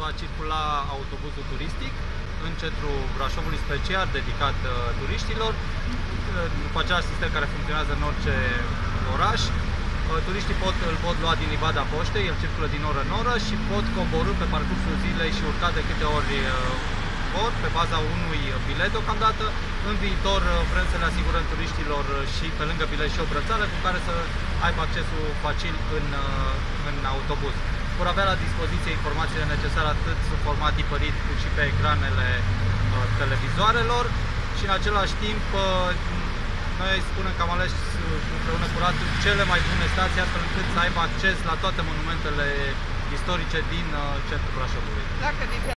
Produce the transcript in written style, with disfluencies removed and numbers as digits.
va circula autobuzul turistic în centrul Brașovului, special dedicat turiștilor, după același sistem care funcționează în orice oraș. Turiștii îl pot lua din livada poștei, el circulă din oră în oră și pot coborî pe parcursul zilei și urca de câte ori vor, pe baza unui bilet deocamdată. În viitor vrem să le asigurăm turiștilor și pe lângă bilet și o brățară cu care să aibă accesul facil în autobuz. Vor avea la dispoziție informațiile necesare atât sub format tipărit cât și pe ecranele televizoarelor și în același timp noi spunem că am ales împreună cu Radu cele mai bune stații astfel încât să aibă acces la toate monumentele istorice din centrul Brașovului.